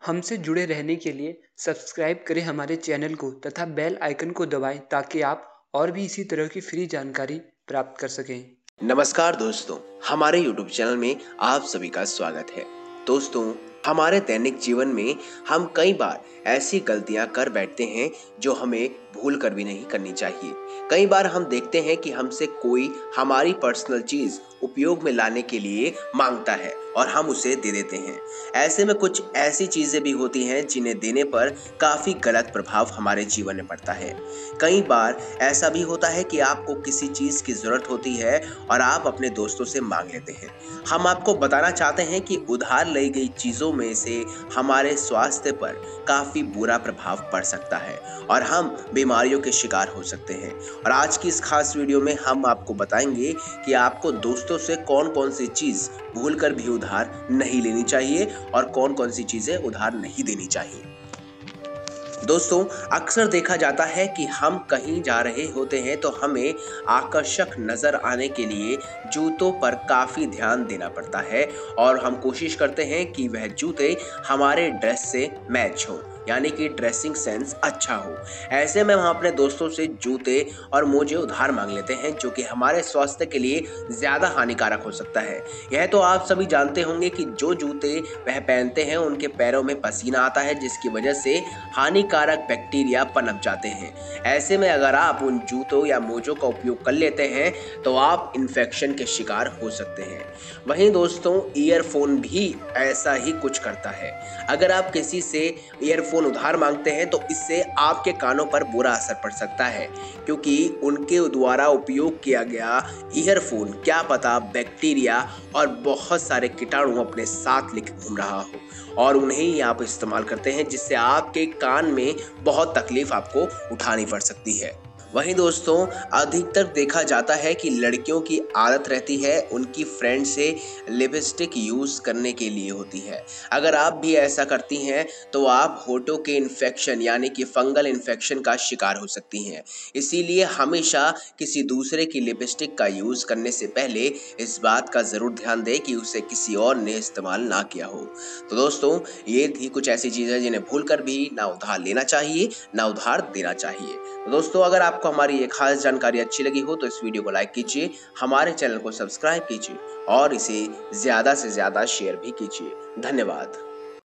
हमसे जुड़े रहने के लिए सब्सक्राइब करें हमारे चैनल को तथा बेल आइकन को दबाएं ताकि आप और भी इसी तरह की फ्री जानकारी प्राप्त कर सकें। नमस्कार दोस्तों, हमारे YouTube चैनल में आप सभी का स्वागत है। दोस्तों, हमारे दैनिक जीवन में हम कई बार ऐसी गलतियां कर बैठते हैं जो हमें भूल कर भी नहीं करनी चाहिए। कई बार हम देखते हैं कि हमसे कोई हमारी पर्सनल चीज उपयोग में लाने के लिए मांगता है और हम उसे दे देते हैं। ऐसे में कुछ ऐसी चीजें भी होती हैं जिन्हें देने पर काफी गलत प्रभाव हमारे जीवन में पड़ता है। कई बार ऐसा भी होता है कि आपको किसी चीज की जरूरत होती है और आप अपने दोस्तों से मांग लेते हैं। हम आपको बताना चाहते हैं कि उधार ली गई चीजों में से हमारे स्वास्थ्य पर काफी बुरा प्रभाव पड़ सकता है और हम बीमारियों के शिकार हो सकते हैं। और आज की इस खास वीडियो में हम आपको बताएंगे कि आपको दोस्तों से कौन कौन सी चीज भूलकर भी उधार नहीं लेनी चाहिए और कौन कौन सी चीजें उधार नहीं देनी चाहिए। दोस्तों, अक्सर देखा जाता है कि हम कहीं जा रहे होते हैं तो हमें आकर्षक नजर आने के लिए जूतों पर काफी ध्यान देना पड़ता है और हम कोशिश करते हैं कि वह जूते हमारे ड्रेस से मैच हो, यानी कि ड्रेसिंग सेंस अच्छा हो। ऐसे में हम अपने दोस्तों से जूते और मोजे उधार मांग लेते हैं जो कि हमारे स्वास्थ्य के लिए ज्यादा हानिकारक हो सकता है। यह तो आप सभी जानते होंगे कि जो जूते वह पहनते हैं उनके पैरों में पसीना आता है जिसकी वजह से हानिकारक बैक्टीरिया पनप जाते हैं। ऐसे में अगर आप उन जूतों या मोजों का उपयोग कर लेते हैं तो आप इन्फेक्शन के शिकार हो सकते हैं। वहीं दोस्तों, ईयरफोन भी ऐसा ही कुछ करता है। अगर आप किसी से ईयरफोन उधार मांगते हैं तो इससे आपके कानों पर बुरा असर पड़ सकता है, क्योंकि उनके द्वारा उपयोग किया गया ईयरफोन क्या पता बैक्टीरिया और बहुत सारे कीटाणु अपने साथ लेकर घूम रहा हो और उन्हें ही आप इस्तेमाल करते हैं, जिससे आपके कान में बहुत तकलीफ आपको उठानी पड़ सकती है। वहीं दोस्तों, अधिकतर देखा जाता है कि लड़कियों की आदत रहती है उनकी फ्रेंड से लिपस्टिक यूज़ करने के लिए होती है। अगर आप भी ऐसा करती हैं तो आप होठों के इन्फेक्शन यानी कि फंगल इन्फेक्शन का शिकार हो सकती हैं। इसीलिए हमेशा किसी दूसरे की लिपस्टिक का यूज़ करने से पहले इस बात का ज़रूर ध्यान दें कि उसे किसी और ने इस्तेमाल ना किया हो। तो दोस्तों, ये थी कुछ ऐसी चीज़ें जिन्हें भूल कर भी ना उधार लेना चाहिए ना उधार देना चाहिए। तो दोस्तों, अगर आपको हमारी ये खास जानकारी अच्छी लगी हो तो इस वीडियो को लाइक कीजिए, हमारे चैनल को सब्सक्राइब कीजिए और इसे ज़्यादा से ज़्यादा शेयर भी कीजिए। धन्यवाद।